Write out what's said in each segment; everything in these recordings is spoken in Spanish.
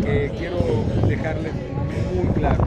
que quiero dejarles muy claro.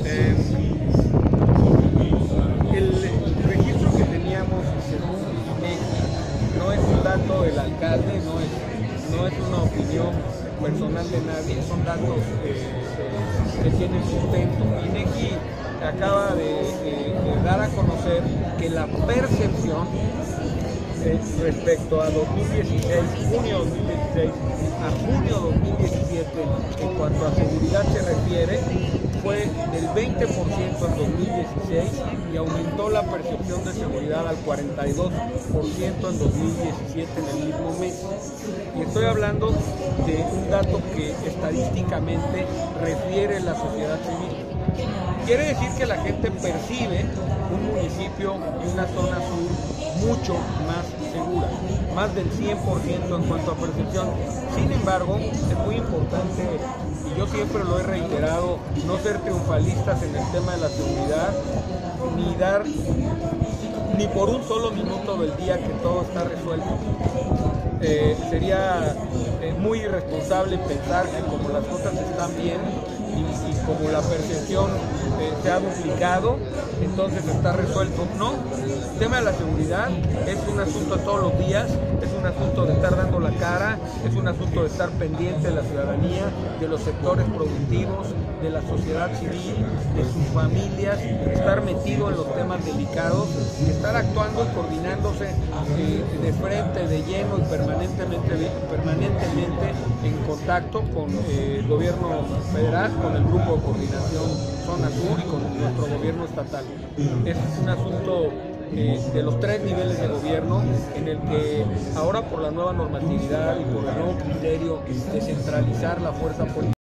El registro que teníamos según INEGI no es un dato del alcalde, no es una opinión personal de nadie, son datos que tienen sustento. INEGI acaba de dar a conocer que la percepción respecto a 2016, junio 2016 a junio 2017, en cuanto a seguridad se refiere, fue del 20% en 2016 y aumentó la percepción de seguridad al 42% en 2017 en el mismo mes. Y estoy hablando de un dato que estadísticamente refiere la sociedad civil. Quiere decir que la gente percibe un municipio y una zona sur mucho más segura, más del 100% en cuanto a percepción. Sin embargo, es muy importante, y yo siempre lo he reiterado, no ser triunfalistas en el tema de la seguridad, ni dar ni por un solo minuto del día que todo está resuelto. Sería muy irresponsable pensar que como las cosas están bien y como la percepción se ha duplicado, entonces está resuelto. No, el tema de la seguridad es un asunto de todos los días, es un asunto de estar dando la cara, es un asunto de estar pendiente de la ciudadanía, de los sectores productivos, de la sociedad civil, de sus familias, estar metido en los temas delicados y estar actuando y coordinándose de frente, de lleno y permanentemente en contacto con el gobierno federal, con el grupo de coordinación Zona Sur y con nuestro gobierno estatal. Es un asunto de los tres niveles de gobierno en el que ahora por la nueva normatividad y por el nuevo criterio de centralizar la fuerza política